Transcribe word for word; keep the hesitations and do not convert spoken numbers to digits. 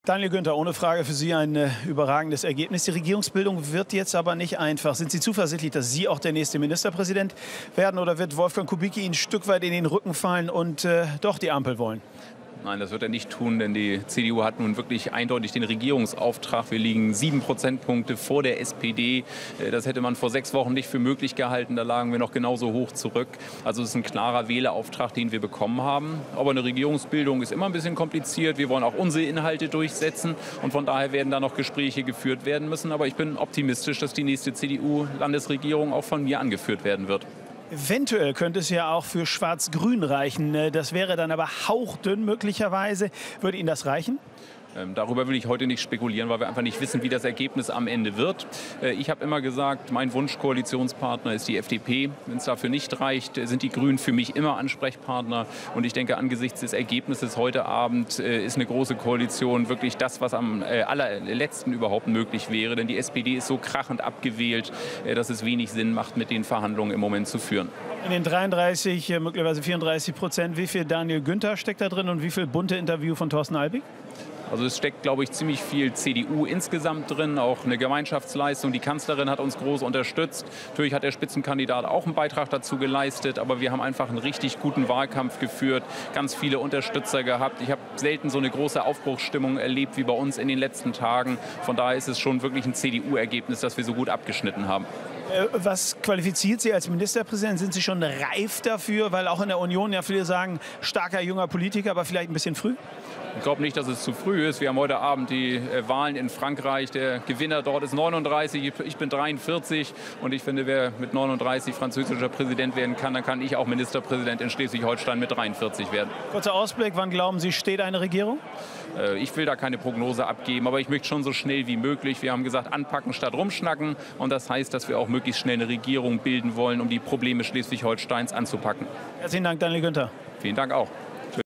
Daniel Günther, ohne Frage für Sie ein äh, überragendes Ergebnis. Die Regierungsbildung wird jetzt aber nicht einfach. Sind Sie zuversichtlich, dass Sie auch der nächste Ministerpräsident werden, oder wird Wolfgang Kubicki Ihnen ein Stück weit in den Rücken fallen und äh, doch die Ampel wollen? Nein, das wird er nicht tun, denn die C D U hat nun wirklich eindeutig den Regierungsauftrag. Wir liegen sieben Prozentpunkte vor der S P D. Das hätte man vor sechs Wochen nicht für möglich gehalten. Da lagen wir noch genauso hoch zurück. Also es ist ein klarer Wählerauftrag, den wir bekommen haben. Aber eine Regierungsbildung ist immer ein bisschen kompliziert. Wir wollen auch unsere Inhalte durchsetzen. Und von daher werden da noch Gespräche geführt werden müssen. Aber ich bin optimistisch, dass die nächste C D U-Landesregierung auch von mir angeführt werden wird. Eventuell könnte es ja auch für Schwarz-Grün reichen. Das wäre dann aber hauchdünn möglicherweise. Würde Ihnen das reichen? Ähm, darüber will ich heute nicht spekulieren, weil wir einfach nicht wissen, wie das Ergebnis am Ende wird. Äh, ich habe immer gesagt, mein Wunschkoalitionspartner ist die F D P. Wenn es dafür nicht reicht, sind die Grünen für mich immer Ansprechpartner. Und ich denke, angesichts des Ergebnisses heute Abend äh, ist eine große Koalition wirklich das, was am äh, allerletzten überhaupt möglich wäre. Denn die S P D ist so krachend abgewählt, äh, dass es wenig Sinn macht, mit den Verhandlungen im Moment zu führen. In den dreiunddreißig, möglicherweise vierunddreißig Prozent, wie viel Daniel Günther steckt da drin und wie viel bunte Interview von Thorsten Albig? Also es steckt, glaube ich, ziemlich viel C D U insgesamt drin, auch eine Gemeinschaftsleistung. Die Kanzlerin hat uns groß unterstützt. Natürlich hat der Spitzenkandidat auch einen Beitrag dazu geleistet, aber wir haben einfach einen richtig guten Wahlkampf geführt, ganz viele Unterstützer gehabt. Ich habe selten so eine große Aufbruchsstimmung erlebt wie bei uns in den letzten Tagen. Von daher ist es schon wirklich ein C D U-Ergebnis, dass wir so gut abgeschnitten haben. Was qualifiziert Sie als Ministerpräsident? Sind Sie schon reif dafür? Weil auch in der Union ja viele sagen, starker junger Politiker, aber vielleicht ein bisschen früh? Ich glaube nicht, dass es zu früh ist. Wir haben heute Abend die äh, Wahlen in Frankreich. Der Gewinner dort ist neununddreißig, ich bin dreiundvierzig. Und ich finde, wer mit neununddreißig französischer Präsident werden kann, dann kann ich auch Ministerpräsident in Schleswig-Holstein mit dreiundvierzig werden. Kurzer Ausblick, wann glauben Sie, steht eine Regierung? Äh, ich will da keine Prognose abgeben, aber ich möchte schon so schnell wie möglich. Wir haben gesagt, anpacken statt rumschnacken. Und das heißt, dass wir auch möglichst schnell eine Regierung bilden wollen, um die Probleme Schleswig-Holsteins anzupacken. Herzlichen Dank, Daniel Günther. Vielen Dank auch.